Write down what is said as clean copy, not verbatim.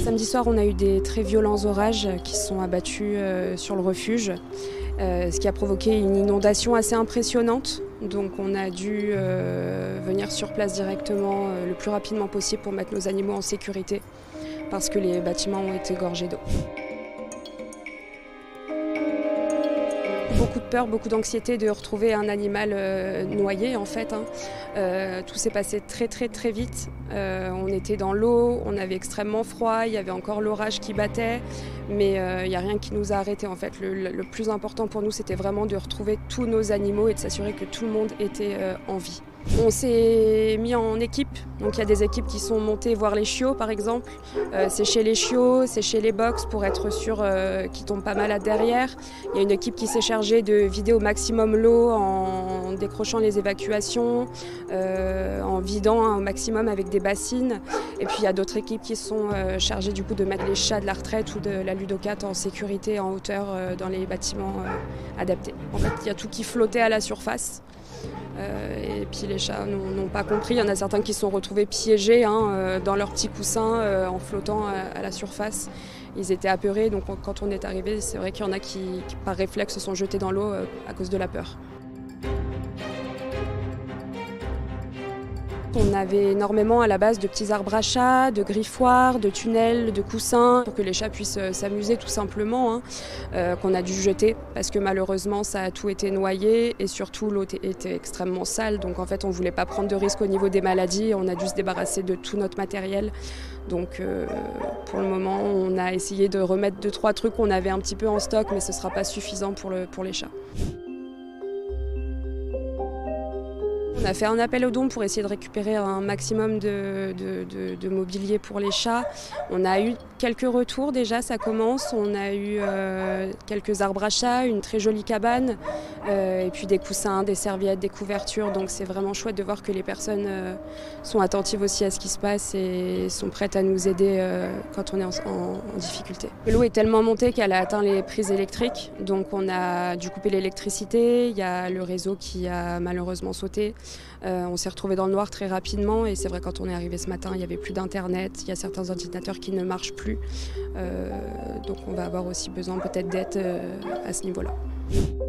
Samedi soir, on a eu des très violents orages qui se sont abattus sur le refuge, ce qui a provoqué une inondation assez impressionnante. Donc on a dû venir sur place directement le plus rapidement possible pour mettre nos animaux en sécurité parce que les bâtiments ont été gorgés d'eau. Beaucoup de peur, beaucoup d'anxiété de retrouver un animal noyé en fait. Tout s'est passé très vite. On était dans l'eau, on avait extrêmement froid, il y avait encore l'orage qui battait, mais il n'y a rien qui nous a arrêtés en fait. Le plus important pour nous, c'était vraiment de retrouver tous nos animaux et de s'assurer que tout le monde était en vie. On s'est mis en équipe, donc il y a des équipes qui sont montées voir les chiots par exemple, sécher les chiots, sécher les box pour être sûr qu'ils ne tombent pas malades derrière. Il y a une équipe qui s'est chargée de vider au maximum l'eau en décrochant les évacuations, en vidant au maximum avec des bassines. Et puis il y a d'autres équipes qui sont chargées du coup de mettre les chats de la retraite ou de la ludocate en sécurité en hauteur dans les bâtiments adaptés. En fait il y a tout qui flottait à la surface. Et puis les chats n'ont pas compris. Il y en a certains qui se sont retrouvés piégés dans leurs petits coussins en flottant à la surface. Ils étaient apeurés, donc quand on est arrivé, c'est vrai qu'il y en a qui par réflexe se sont jetés dans l'eau à cause de la peur. On avait énormément à la base de petits arbres à chats, de griffoirs, de tunnels, de coussins pour que les chats puissent s'amuser tout simplement, qu'on a dû jeter parce que malheureusement ça a tout été noyé et surtout l'eau était extrêmement sale. Donc en fait on ne voulait pas prendre de risques au niveau des maladies, on a dû se débarrasser de tout notre matériel. Donc pour le moment on a essayé de remettre 2-3 trucs qu'on avait un petit peu en stock mais ce ne sera pas suffisant pour les chats. On a fait un appel aux dons pour essayer de récupérer un maximum de mobilier pour les chats. On a eu quelques retours déjà, ça commence. On a eu quelques arbres à chats, une très jolie cabane, et puis des coussins, des serviettes, des couvertures. Donc c'est vraiment chouette de voir que les personnes sont attentives aussi à ce qui se passe et sont prêtes à nous aider quand on est en difficulté. L'eau est tellement montée qu'elle a atteint les prises électriques, donc on a dû couper l'électricité. Il y a le réseau qui a malheureusement sauté. On s'est retrouvés dans le noir très rapidement et c'est vrai quand on est arrivé ce matin il n'y avait plus d'internet, il y a certains ordinateurs qui ne marchent plus, donc on va avoir aussi besoin peut-être d'aide à ce niveau-là.